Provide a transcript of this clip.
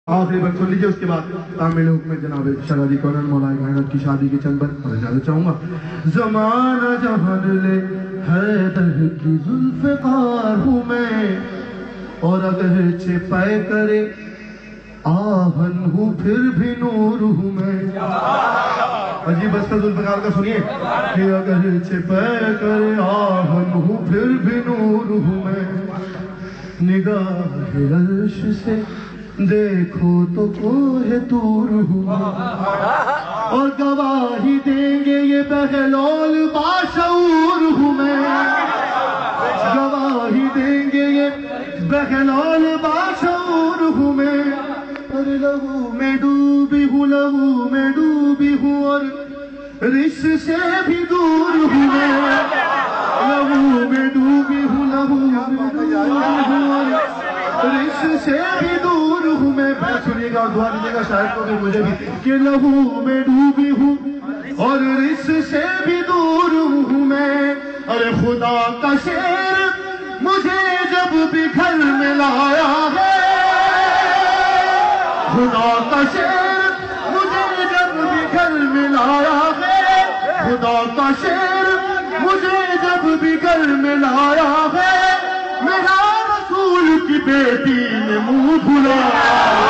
آخری بات سن لیجیے، اس کے بعد تعمیل حکم جناب شہزادی کونین مولا کائنات کی شادی کے چند بند اور اجازت چاہوں گا۔ زمانہ جہان لے حیدر کی ذوالفقار ہوں میں، اور اگرچہ پے کرے آہن ہوں پھر بھی نور ہوں میں۔ عجیب بس کا ذوالفقار کا سنیے کہ اگرچہ پے کرے آہن ہوں پھر بھی نور ہوں میں، نگاہ عرش سے دیکھو تو کوہ طور ہوں اور گواہی دیں گے یہ بہلول باشعور ہوں میں، گواہی دیں گے یہ بہلول باشعور ہوں میں، اور لہو میں ڈوبی ہوں، لہو میں ڈوبی ہوں اور رشت سے بھی دور ہوں میں، لہو میں ڈوبی ہوں، لہو میں ڈوبی ہوں اور رشت سے بھی دور ہوں میں۔ سنیے گا اور دعا دیجیے گا شاعر کو بھی مجھے بھی کہ لہو میں ڈوبی ہوں اور رشت سے بھی دور ہوں میں، ارے خدا کا شعر مجھے جب بھی گھر میں لایا ہے، خدا کا شعر مجھے جب بھی گھر میں لایا ہے، خدا کا شعر مجھے جب بھی گھر میں لایا ہے، میرا رسول کی بیٹی نے منہ دھلایا